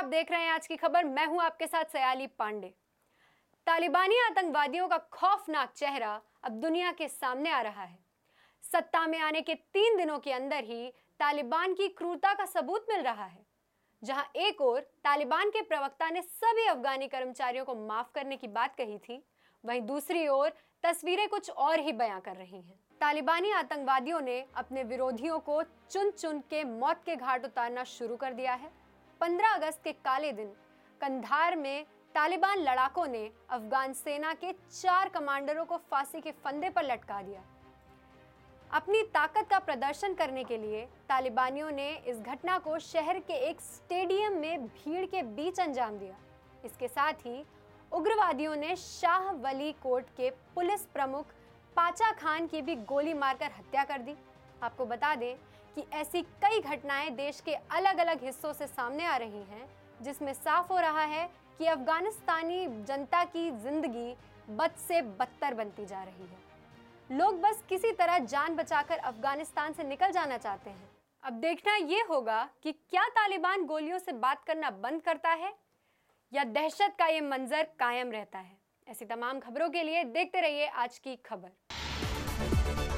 देख रहे हैं आज की खबर। मैं हूं आपके साथ सयाली पांडे। तालिबानी आतंकवादियों का खौफनाक चेहरा अब दुनिया के सामने आ रहा है। सत्ता में आने के 3 दिनों के अंदर ही तालिबान की क्रूरता का सबूत मिल रहा है। जहां एक ओर तालिबान के प्रवक्ता ने सभी अफगानी कर्मचारियों को माफ करने की बात कही थी, वहीं दूसरी ओर तस्वीरें कुछ और ही बयां कर रही हैं। तालिबानी आतंकवादियों ने अपने विरोधियों को चुन चुन के मौत के घाट उतारना शुरू कर दिया है। 15 अगस्त के काले दिन कंधार में तालिबान लड़ाकों ने अफगान सेना के 4 कमांडरों को फांसी के फंदे पर लटका दिया। अपनी ताकत का प्रदर्शन करने के लिए तालिबानियों ने इस घटना को शहर के एक स्टेडियम में भीड़ के बीच अंजाम दिया। इसके साथ ही उग्रवादियों ने शाह वली कोट के पुलिस प्रमुख पाचा खान की भी गोली मारकर हत्या कर दी। आपको बता दें कि ऐसी कई घटनाएं देश के अलग अलग हिस्सों से सामने आ रही हैं, जिसमें साफ हो रहा है कि अफगानिस्तानी जनता की जिंदगी बद से बदतर बनती जा रही है। लोग बस किसी तरह जान बचाकर अफगानिस्तान से निकल जाना चाहते हैं। अब देखना यह होगा कि क्या तालिबान गोलियों से बात करना बंद करता है या दहशत का ये मंजर कायम रहता है। ऐसी तमाम खबरों के लिए देखते रहिए आज की खबर।